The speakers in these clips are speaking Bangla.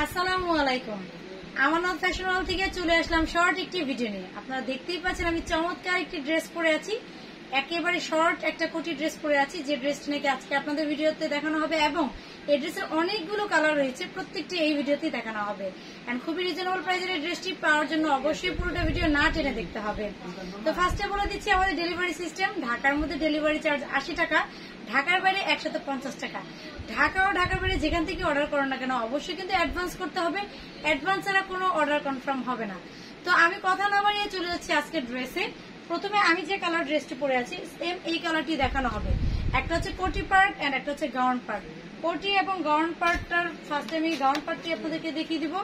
আসসালামু আলাইকুম। আমানত ফ্যাশন হল থেকে চলে আসলাম শর্ট একটি ভিডিও নিয়ে। আপনারা দেখতেই পাচ্ছেন আমি চমৎকার একটি ড্রেস পরে আছি, একেবারে শর্ট একটা কোটি ড্রেস পরে আছি, যে ড্রেসটি নাকি আজকে আপনাদের ভিডিওতে দেখানো হবে এবং এই ড্রেসের অনেকগুলো কালার রয়েছে, প্রত্যেকটি এই ভিডিওতে দেখানো হবে। এন্ড খুবই রিজনেবল প্রাইসের এই ড্রেসটি পাওয়ার জন্য অবশ্যই পুরোটা ভিডিও না টেনে দেখতে হবে। তো ফার্স্টে বলে দিচ্ছি আমাদের ডেলিভারি সিস্টেম। ঢাকার মধ্যে ডেলিভারি চার্জ 80 টাকা, ঢাকার বাইরে 150 টাকা। ঢাকা ও ঢাকার বাইরে যেখান থেকে অর্ডার করেন না কেন অবশ্যই কিন্তু অ্যাডভান্স করতে হবে, অ্যাডভান্স ছাড়া কোনো অর্ডার কনফার্ম হবে না। তো আমি কথা না বাড়িয়ে চলে যাচ্ছি আজকের ড্রেসে। প্রথমে আমি যে কালার ড্রেসটি পরে আছি সেম এই কালারটি দেখানো হবে। একটা হচ্ছে কোটি পার্ট এন্ড একটা হচ্ছে গাউন পার্ট। কোটি এবং গাউন পার্টটার ফার্স্টে আমি গাউন পার্টটি আপনাদেরকে দেখিয়ে দিব।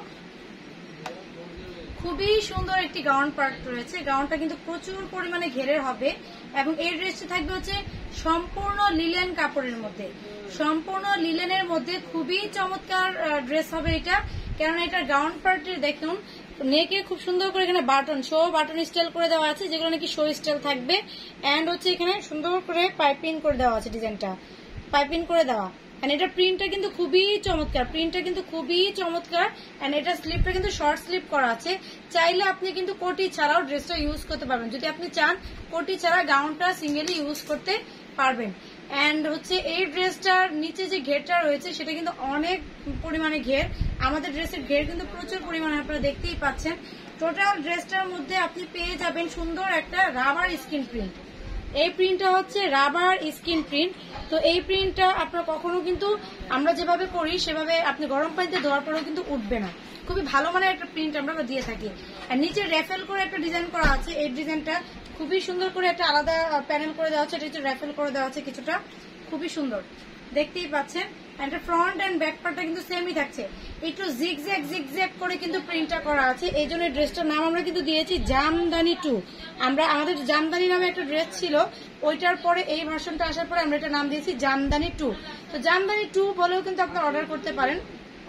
খুবই সুন্দর একটি গাউন পার্ট রয়েছে, গাউনটা কিন্তু প্রচুর পরিমাণে ঘেরের হবে এবং এই ড্রেসটি থাকবে হচ্ছে সম্পূর্ণ লিলেন কাপড়ের মধ্যে, সম্পূর্ণ লিলেনের মধ্যে। খুবই চমৎকার ড্রেস হবে এটা, কারণ এটা গাউন পার্টে দেখুন নেকে খুব সুন্দর করে এখানে বাটন স্টাইল করে দেওয়া আছে, যেগুলো নাকি শো স্টাইল থাকবে। এন্ড হচ্ছে এখানে সুন্দর করে পাইপিং করে দেওয়া আছে, ডিজাইনটা পাইপিং করে দেওয়া। এটা প্রিন্টটা কিন্তু খুবই চমৎকার, এন্ড এটা স্লিপটা কিন্তু শর্ট স্লিপ করা আছে। চাইলে আপনি কিন্তু কোটি ছাড়াও ড্রেসটা ইউজ করতে পারবেন, যদি আপনি চান কোটি ছাড়া গাউনটা সিঙ্গেলি ইউজ করতে পারবেন। এন্ড হচ্ছে এই ড্রেসটার নিচে যে ঘেরটা রয়েছে সেটা কিন্তু অনেক পরিমাণে ঘের, আমাদের ড্রেসের ঘের কিন্তু প্রচুর পরিমাণে, আপনারা দেখতেই পাচ্ছেন। টোটাল ড্রেসটার মধ্যে আপনি পেয়ে যাবেন সুন্দর একটা রাবার স্কিন প্রিন্ট। এই প্রিন্টটা হচ্ছে রাবার স্কিন প্রিন্ট। তো এই প্রিন্টটা আপনার কখনো কিন্তু আমরা যেভাবে করি সেভাবে আপনি গরম পানিতে ধোয়ার পরেও কিন্তু উঠবে না, খুবই ভালো মানের একটা প্রিন্ট আমরা দিয়ে থাকি। আর নিচে র্যাফেল করে একটা ডিজাইন করা আছে, এই ডিজাইনটা খুবই সুন্দর করে একটা আলাদা প্যানেল করে দেওয়া আছে, এটা হচ্ছে র্যাফেল করে দেওয়া আছে কিছুটা, খুবই সুন্দর দেখতেই পাচ্ছেন। এটা ফ্রন্ট এন্ড ব্যাক পার্টটা কিন্তু সেমই থাকছে, একটু জিগজ্যাগ করে কিন্তু প্রিন্টটা করা আছে। এই জন্য ড্রেসটার নাম আমরা কিন্তু দিয়েছি জামদানি 2। আমাদের জামদানি নামে একটা ড্রেস ছিল, ওইটার পরে এই ভার্সনটা আসার পরে আমরা এটা নাম দিয়েছি জামদানি 2। তো জামদানি 2 বলেও কিন্তু আপনারা অর্ডার করতে পারেন।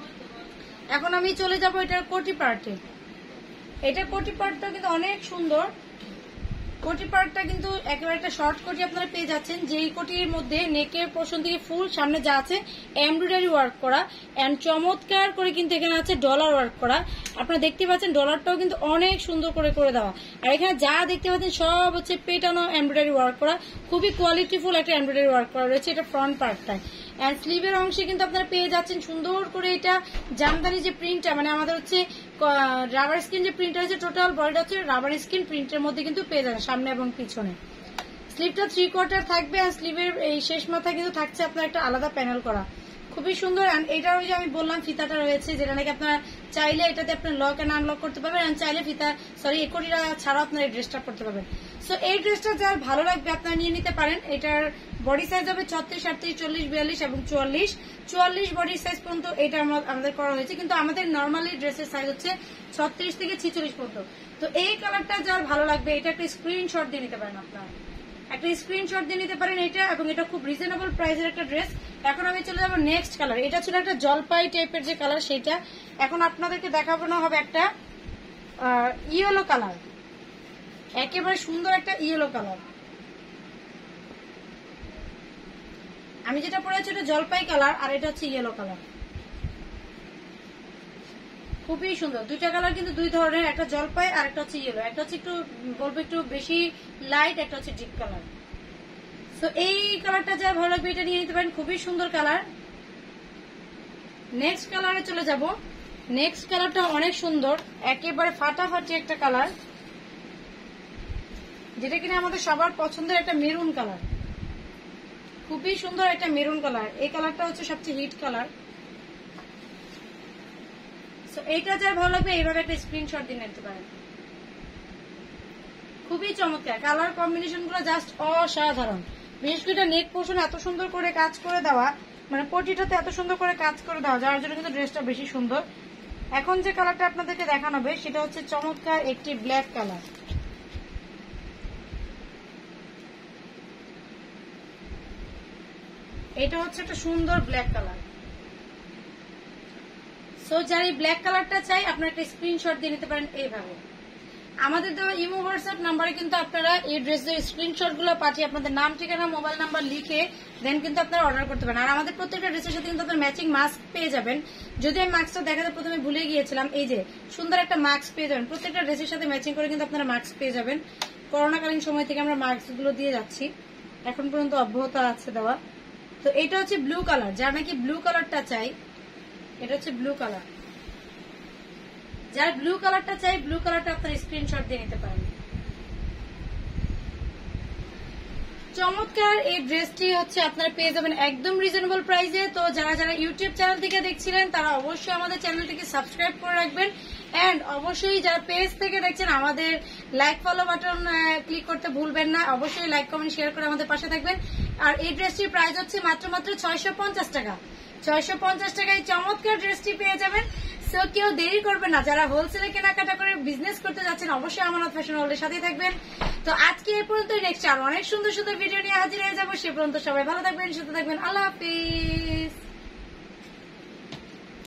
এখন আমি চলে যাব এটার কোটি পার্টে। এটা কোটি পার্টটা কিন্তু অনেক সুন্দর। কোটি পার্টটা কিন্তু একেবারে একটা শর্ট কোটি আপনারা পেয়ে যাচ্ছেন, যেই কোটির মধ্যে নেকের পোর্শন থেকে ফুল সামনে যা আছে এমব্রয়ডারি ওয়ার্ক করা এন্ড চমৎকার করে কিন্তু এখানে আছে ডলার ওয়ার্ক করা। আপনারা দেখতে পাচ্ছেন ডলারটাও কিন্তু অনেক সুন্দর করে দেওয়া। আর এখানে যা দেখতে পাচ্ছেন সব হচ্ছে পেটানো এমব্রয়ডারি ওয়ার্ক করা, খুবই কোয়ালিটিফুল একটা এমব্রয়ডারি ওয়ার্ক করা রয়েছে এটা ফ্রন্ট পার্টটায়। এন্ড স্লিভের অংশে কিন্তু আপনারা পেয়ে যাচ্ছেন সুন্দর করে এটা জামদানি যে প্রিন্টটা, মানে আমাদের হচ্ছে রাবার স্কিন যে প্রিন্টটা হচ্ছে, টোটাল বডিটা হচ্ছে রাবার স্কিন প্রিন্টের মধ্যে কিন্তু পেয়ে যাবেন সামনে এবং পিছনে। স্লিভটা 3/4 থাকবে আর স্লিভের এই শেষ মাথা কিন্তু থাকছে আপনার একটা আলাদা প্যানেল করা, খুবই সুন্দর। এটা ওই যে আমি বললাম ফিতাটা রয়েছে, যেটা নাকি আপনারা চাইলে এটাতে আপনার লক এন্ড আনলক করতে পারবেন, আর চাইলে একটিটা ছাড়াও আপনারা এই ড্রেসটা করতে পারবেন। সো এই ড্রেসটা যার ভালো লাগবে আপনারা নিয়ে নিতে পারেন। এটার বডি সাইজ হবে 36, 38, 40, 42 এবং 44 বডি সাইজ পর্যন্ত এটা আমাদের করা হয়েছে, কিন্তু আমাদের নর্মালি ড্রেসের সাইজ হচ্ছে 36 থেকে 46 পর্যন্ত। তো এই কালারটা যার ভালো লাগবে এটা একটা স্ক্রিনশট দিয়ে নিতে পারেন, আপনারা একটা স্ক্রিনশট দিয়ে নিতে পারেন এটা, এবং এটা খুব রিজনেবল প্রাইসের একটা ড্রেস। এখন আমি চলে যাবো নেক্সট কালার। এটা ছিল একটা জলপাই টাইপের যে কালার সেটা, এখন আপনাদেরকে দেখাবো না হবে একটা ইয়েলো কালার, একেবারে সুন্দর একটা ইয়েলো কালার। আমি যেটা পরে আছি এটা জলপাই কালার আর এটা হচ্ছে ইয়েলো কালার, খুবই সুন্দর। দুইটা কালার কিন্তু দুই ধরনের, একটা জলপাই আর একটা হচ্ছে ইয়েলো, একটা হচ্ছে একটু বলবো একটু বেশি লাইট, একটা হচ্ছে ডিপ কালার। তো এই কালারটা যা ভালো লাগবে এটা নিয়ে নিতে পারেন, খুবই সুন্দর কালার। নেক্সট কালারে চলে যাব। নেক্সট কালারটা অনেক সুন্দর, একেবারে ফাটাফাটি একটা কালার, যেটা কিনা আমাদের সবার পছন্দের একটা মেরুন কালার, খুবই সুন্দর একটা মেরুন কালার। এই কালারটা হচ্ছে সবচেয়ে হিট কালার। সো এইটা যার ভালো লাগবে এইভাবে একটা স্ক্রিনশট দিয়ে নিতে পারেন, খুবই চমৎকার। কালার কম্বিনেশন গুলো জাস্ট অসাধারণ। বিশেষ করে নেক পোর্শন এত সুন্দর করে কাজ করে দেওয়া, মানে পটিটাতে এত সুন্দর করে কাজ করে দেওয়া, যার জন্য কিন্তু ড্রেসটা বেশি সুন্দর। এখন যে কালারটা আপনাদেরকে দেখানো হবে সেটা হচ্ছে চমৎকার একটি ব্ল্যাক কালার। এটা হচ্ছে একটা সুন্দর ব্ল্যাক কালার। সো যারা এই ব্ল্যাক কালারটা চাই আপনারা একটা স্ক্রিনশট দিয়ে নিতে পারেন এইভাবে। আমাদের দেওয়া ইমো হোয়াটসঅ্যাপ নাম্বারে কিন্তু আপনারা এই ড্রেসের স্ক্রিনশট গুলো পাঠিয়ে আপনাদের নাম ঠিকানা মোবাইল নাম্বার লিখে দেন কিন্তু আপনারা অর্ডার করতে পারেন। আর আমাদের প্রত্যেকটা ড্রেসের সাথে কিন্তু আপনার ম্যাচিং মাস্ক পেয়ে যাবেন। যদি আমি মাস্কটা দেখাতে প্রথমে ভুলে গিয়েছিলাম, এই যে সুন্দর একটা মাস্ক পেয়ে যাবেন, প্রত্যেকটা ড্রেসের সাথে ম্যাচিং করে কিন্তু আপনারা মাস্ক পেয়ে যাবেন। করোনাকালীন সময় থেকে আমরা মাস্ক গুলো দিয়ে যাচ্ছি, এখন পর্যন্ত অব্যাহত আছে দেওয়া। তো এটা হচ্ছে ব্লু কালার, যার নাকি ব্লু কালারটা চাই, এটা হচ্ছে ব্লু কালার, যার ব্লু কালারটা চাই ব্লু কালারটা আপনার স্ক্রিনশট দিয়ে নিতে পারেন। চমৎকার এই ড্রেসটি হচ্ছে আপনারা পেয়ে যাবেন একদম রিজনেবল প্রাইসে। তো যারা যারা ইউটিউব চ্যানেল থেকে দেখছিলেন তারা অবশ্যই আমাদের চ্যানেলটিকে সাবস্ক্রাইব করে রাখবেন, এন্ড অবশ্যই যারা পেজ থেকে দেখছেন আমাদের লাইক ফলো বাটন ক্লিক করতে ভুলবেন না। অবশ্যই লাইক কমেন্ট শেয়ার করে আমাদের পাশে থাকবেন। আর এই ড্রেসটির প্রাইস হচ্ছে মাত্র 650 টাকা। 650 টাকায় চমৎকার ড্রেসটি পেয়ে যাবেন। সো কেউ দেরি করবেন না, যারা হোলসেলে কেনাকাটা করে বিজনেস করতে যাচ্ছেন অবশ্যই আমানত ফ্যাশন ওয়ার্ল্ডের সাথে থাকবেন। তো আজকে এ পর্যন্ত, নেক্সট আর অনেক সুন্দর সুন্দর ভিডিও নিয়ে হাজির হয়ে যাবো। সে পর্যন্ত সবাই ভালো থাকবেন, সুস্থ থাকবেন। আল্লাহ হাফিজ।